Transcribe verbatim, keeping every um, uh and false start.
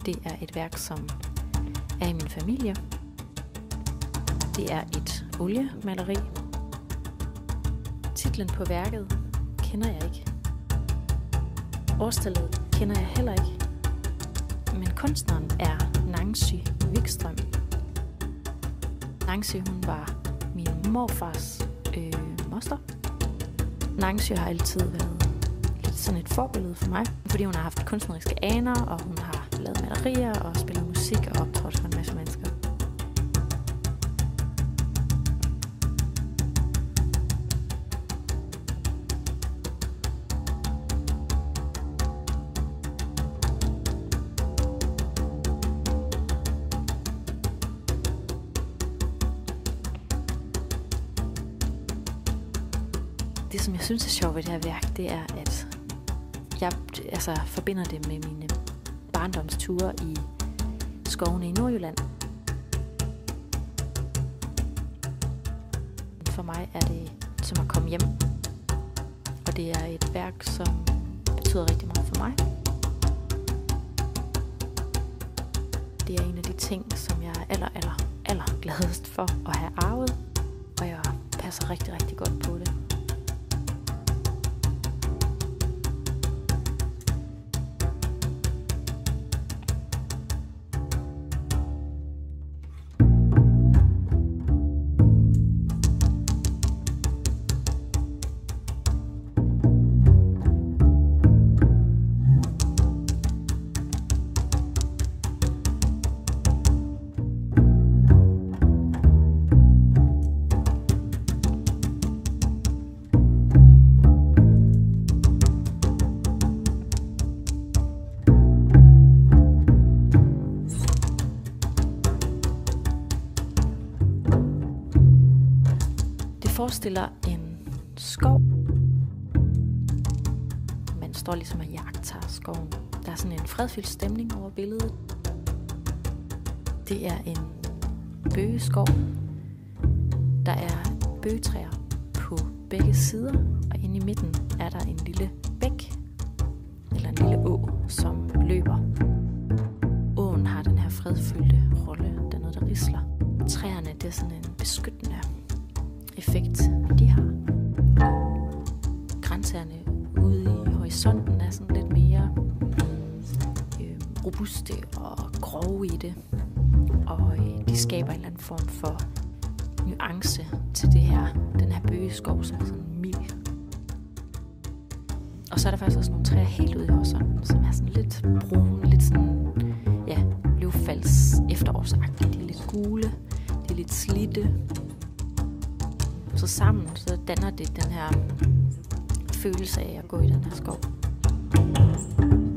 Det er et værk, som er i min familie. Det er et oliemaleri. Titlen på værket kender jeg ikke. Årstallet kender jeg heller ikke. Men kunstneren er Nancy Wikström. Nancy, hun var min morfars øh, moster. Nancy har altid været lidt sådan et forbillede for mig, fordi hun har haft kunstneriske aner, og hun har lavet malerier og spillet musik og optrådt for en masse mennesker. Det, som jeg synes er sjovt ved det her værk, det er, at jeg altså, forbinder det med mine barndomsture i skovene i Nordjylland. For mig er det som at komme hjem, og det er et værk, som betyder rigtig meget for mig. Det er en af de ting, som jeg er aller, aller, aller gladest for at have arvet, og jeg passer rigtig, rigtig godt på det. Det forestiller en skov. Man står ligesom og jagter skoven. Der er sådan en fredfyldt stemning over billedet. Det er en bøgeskov. Der er bøgetræer på begge sider, og inde i midten er der en lille bæk, eller en lille å, som løber. Åen har den her fredfyldte rolle. Der er noget, der risler. Træerne, det er sådan en beskyttende effekt, de har. Grænserne ude i horisonten er sådan lidt mere øh, robuste og grove i det. Og øh, de skaber en eller anden form for nuance til det her, den her bøgeskov, som er sådan mild. Og så er der faktisk også nogle træer helt ude i horisonten, som er sådan lidt brune, lidt sådan, ja, løvfalds efterårsagtige. De er lidt gule, de er lidt slidte. Så sammen så danner det den her følelse af at gå i den her skov.